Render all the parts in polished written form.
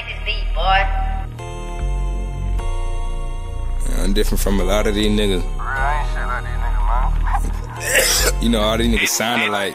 make this beat, boy. I'm different from a lot of these niggas. I ain't shit like these niggas, man. You know, all these niggas sounding like.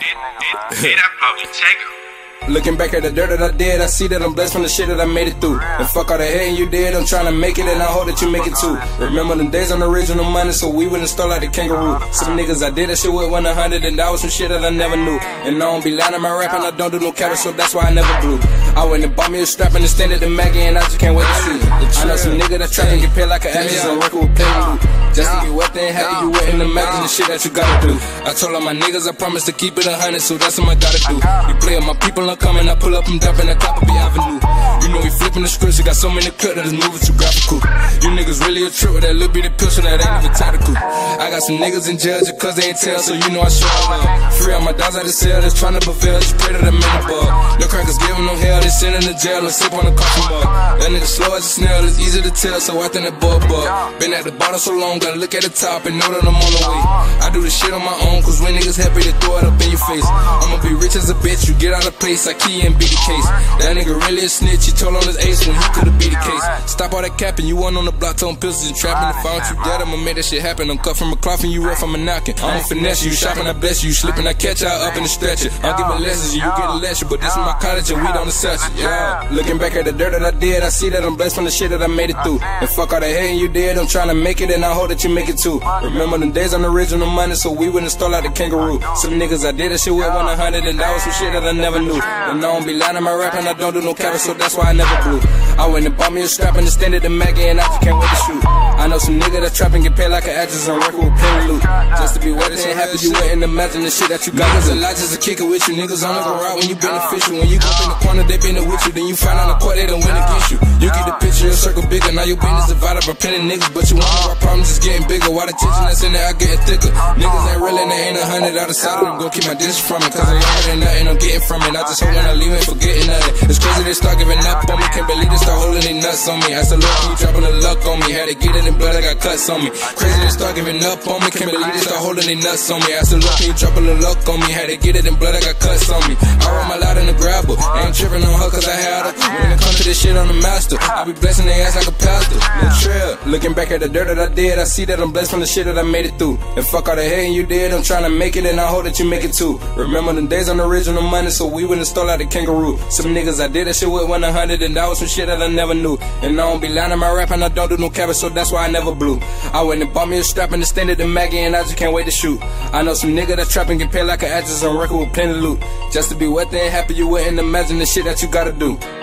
Take Looking back at the dirt that I did, I see that I'm blessed from the shit that I made it through. And fuck all the hating you did, I'm trying to make it and I hope that you make it too. Remember them days on the original money, so we wouldn't start like the kangaroo. Some niggas I did that shit with 100 and that was some shit that I never knew. And I don't be lying in my rapping, I don't do no cabbage, so that's why I never blew. I went and bought me a strap and extended the Maggie and I just can't wait to see. I know some nigga that trap and get paid like an actress and record with pay loot. Just to be wet and happy, you wouldn't imagine the shit that you gotta do. I told all my niggas I promise to keep it 100, so that's what I gotta do. You play with my people, I'm coming, I pull up and dump in the top of the avenue. You know we flipping the scripts, you got so many cuts that it's moving too graphical. You niggas really a trip with that little bitty pistol that ain't even tactical. I got some niggas in jail just cause they ain't tell, so you know I show love. Free all my dogs out of cell that's trying to prevail, just pray that I'm in the bug. No crackers giving no hell, they send in the jail and sip on the coffee mug. That nigga slow as a snail, it's easy to tell, so I think that bug. Been at the bottom so long, gotta look at the top and know that I'm on the way. I do this shit on my own, cause when niggas happy they throw it up in your face. I'ma be rich as a bitch, you get out of place, I key and beat the case. That nigga really a snitch, he told on his ace when he could've beat the case. Stop all that capping, you wasn't on the block throwing pistols and trapping. If I want you dead, I'ma make that shit happen. I'm cut from a cloth and you rough, I'ma knock it. I'ma finesse you, shopping, I bless you, slipping, I catch you up in the stretcher. I'll give a lessons, you get a lecture, but this is my college and we don't assess it. Yeah. Looking back at the dirt that I did, I see that I'm blessed from the shit that I made it through. And fuck all the hating you did, I'm trying to make it and I hope that you make it too. Remember them days on the original money, so we wouldn't start like the kangaroo. Some niggas I did that shit with 100 and that was some shit that I never knew. And I don't be lying in my rap and I don't do no cabbage, so that's why I never blew. I went and bought me a strap and extended the Maggie and I just can't wait to shoot. I know some nigga that trap and get paid like an actress and record with pay loot. Just to be wet and happy, you wouldn't imagine the shit that you got. Niggas a lot just to kick it with you. Niggas only go out when you beneficial. When you go up in the corner, they been with you. Then you find out the court, they don't win against you. You get the picture, your circle bigger. Now your business divided by plenty niggas, but you wonder why problems is getting bigger. Why the tension that's in there, I getting thicker. Niggas ain't real and they ain't 100 out of sight. I'm gonna keep my distance from it, cause I ain't heard nothing I'm getting from it. I just hope when I leave ain't forgetting nothing. It's crazy they start giving up on me. Can't believe they start holding their nuts on me. I said, look, you dropping the luck on me. Had to get it in blood, I got cuts on me. Crazy they start giving up on me. Can't believe they start holding their nuts on me. I said, look, you dropping the luck on me. Had to get it in blood, I got cuts on me. I roll my loud in the grabber. I ain't tripping on her cause I had her. When it comes to this shit, I'm the master. I be blessing their ass like a pastor. No trail. Looking back at the dirt that I did, I see that I'm blessed from the shit that I made it through. And fuck all the hating you did, I'm trying to make it and I hope that you make it too. Remember them days on the original money, so we wouldn't start like the kangaroo. Some niggas I did that shit with 100 and that was some shit that I never knew. And I don't be lying in my rap and I don't do no cabbage, so that's why I never blew. I went and bought me a strap and extended the Maggie and I just can't wait to shoot. I know some nigga that trap and get paid like an actress and record with plenty loot. Just to be wet and happy, you wouldn't imagine the shit that you gotta do.